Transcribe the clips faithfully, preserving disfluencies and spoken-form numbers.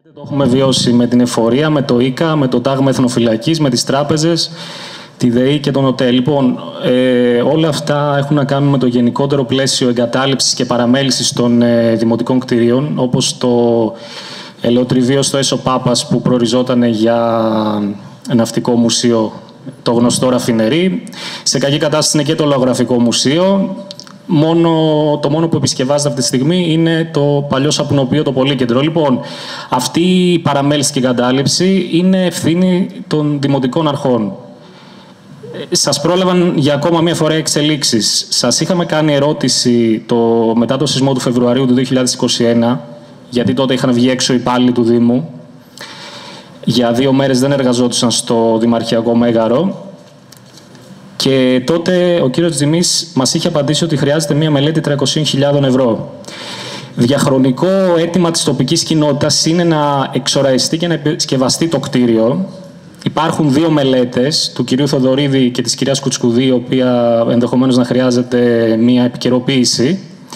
Το έχουμε βιώσει με την εφορία, με το ΙΚΑ, με το τάγμα εθνοφυλακής, με τις τράπεζες, τη ΔΕΗ και τον ΟΤΕ. Λοιπόν, ε, όλα αυτά έχουν να κάνουν με το γενικότερο πλαίσιο εγκατάλειψης και παραμέλησης των ε, δημοτικών κτηρίων, όπως το ελαιοτριβείο στο Έσο Πάπας που προοριζόταν για ναυτικό μουσείο, το γνωστό ραφινερί. Σε κακή κατάσταση είναι και το λαογραφικό μουσείο. Μόνο, το μόνο που επισκευάζεται αυτή τη στιγμή είναι το παλιό σαπουνοπείο, το Πολύκεντρο. Λοιπόν, αυτή η παραμέληση και εγκατάλειψη είναι ευθύνη των δημοτικών αρχών. Σας πρόλαβαν για ακόμα μία φορά εξελίξεις. Σας είχαμε κάνει ερώτηση το, μετά το σεισμό του Φεβρουαρίου του δύο χιλιάδες είκοσι ένα, γιατί τότε είχαν βγει έξω οι υπάλληλοι του Δήμου. Για δύο μέρες δεν εργαζόντουσαν στο Δημαρχιακό Μέγαρο. Και τότε ο κύριος Τζιμής μας είχε απαντήσει ότι χρειάζεται μία μελέτη τριακόσιες χιλιάδες ευρώ. Διαχρονικό αίτημα της τοπικής κοινότητας είναι να εξοραιστεί και να επισκευαστεί το κτίριο. Υπάρχουν δύο μελέτες, του κυρίου Θοδωρίδη και της κυρίας Κουτσκουδή, η οποία ενδεχομένως να χρειάζεται μία επικαιροποίηση.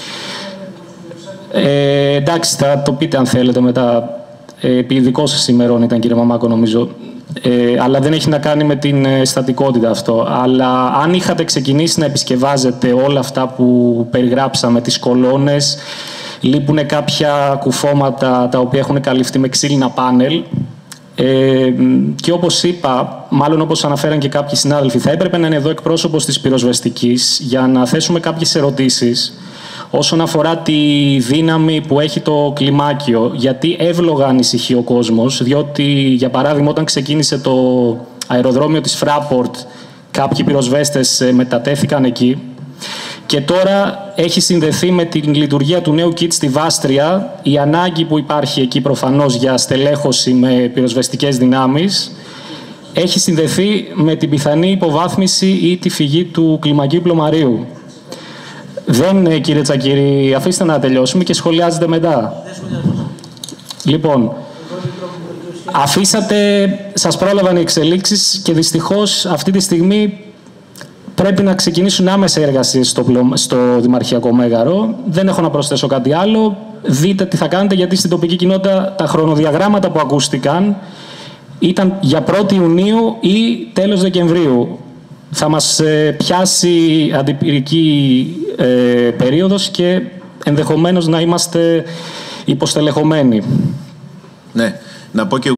Ε, εντάξει, θα το πείτε αν θέλετε μετά. Ε, επί δικό σας ημερών ήταν, κύριε Μαμάκο, νομίζω. Ε, αλλά δεν έχει να κάνει με την ε, στατικότητα αυτό. Αλλά αν είχατε ξεκινήσει να επισκευάζετε όλα αυτά που περιγράψαμε, τις κολόνες, λείπουν κάποια κουφώματα τα οποία έχουν καλυφθεί με ξύλινα πάνελ. Ε, και όπως είπα, μάλλον όπως αναφέραν και κάποιοι συνάδελφοι, θα έπρεπε να είναι εδώ εκπρόσωπος της πυροσβεστικής για να θέσουμε κάποιες ερωτήσεις όσον αφορά τη δύναμη που έχει το κλιμάκιο. Γιατί εύλογα ανησυχεί ο κόσμος, διότι, για παράδειγμα, όταν ξεκίνησε το αεροδρόμιο της Fraport, κάποιοι πυροσβέστες μετατέθηκαν εκεί και τώρα έχει συνδεθεί με την λειτουργία του νέου κιτ στη Βάστρια η ανάγκη που υπάρχει εκεί προφανώς για στελέχωση με πυροσβεστικές δυνάμεις. Έχει συνδεθεί με την πιθανή υποβάθμιση ή τη φυγή του κλιμακίου πλωμαρίου. Δεν, κύριε Τσακύρη, αφήστε να τελειώσουμε και σχολιάζετε μετά. Λοιπόν, αφήσατε, σας πρόλαβαν οι εξελίξεις και δυστυχώς αυτή τη στιγμή πρέπει να ξεκινήσουν άμεσα οι εργασίες στο, στο Δημαρχιακό Μέγαρο. Δεν έχω να προσθέσω κάτι άλλο. Δείτε τι θα κάνετε, γιατί στην τοπική κοινότητα τα χρονοδιαγράμματα που ακούστηκαν ήταν για πρώτη Ιουνίου ή τέλος Δεκεμβρίου. Θα μας ε, πιάσει αντιπυρική ε, περίοδος και ενδεχομένως να είμαστε υποστελεχωμένοι. Ναι, να πω και